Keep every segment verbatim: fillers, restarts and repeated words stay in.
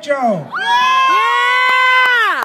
right, y'all? Yeah!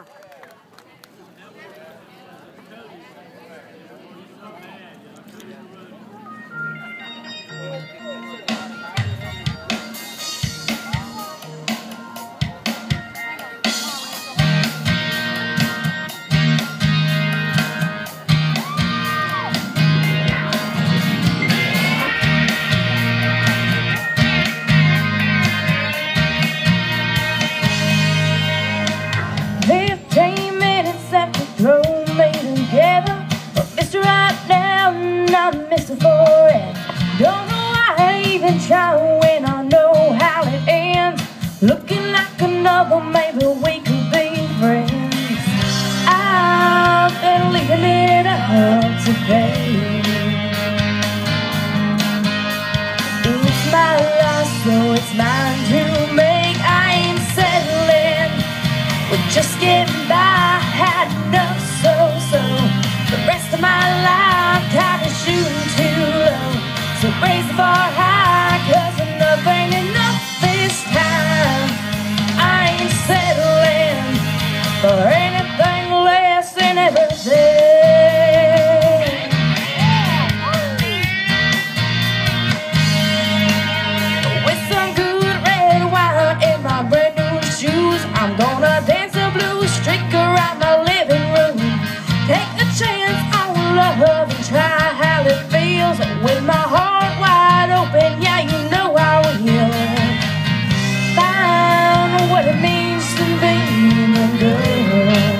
Fifteen minutes after throw me together, but Mister Right now, not Mister Forever. Don't know why I even try when I know how it ends. Looking like another, maybe we could be friends. I've been leaving it up today. It's my life, so it's mine to make. I ain't settling, we're just getting by. Had enough, so-so. The rest of my life, tired of shooting too low. So raise the bar high, cause enough ain't enough this time. I ain't settling for anything less than everything. With some good red wine in my brand new shoes, I'm gonna dance the blues streak around my living room. Take a chance on love and try how it feels. With my heart wide open, yeah, you know I will. Find what it means to be a girl.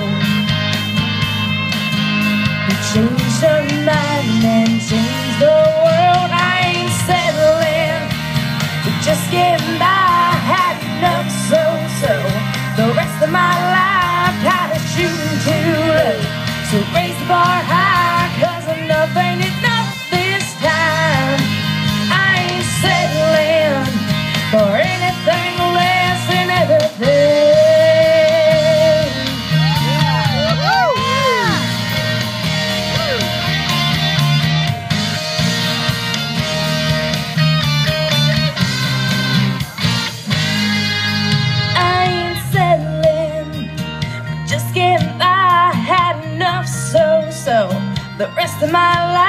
Change her mind and change the world. I ain't settling, we're just getting by. Had enough, so-so. The rest of my life, tired of shooting too low. So raise the bar high, cause enough ain't enough this time. I ain't settling for anything less than everything. I ain't settling, just getting by. Had enough, so-so. The rest of my life,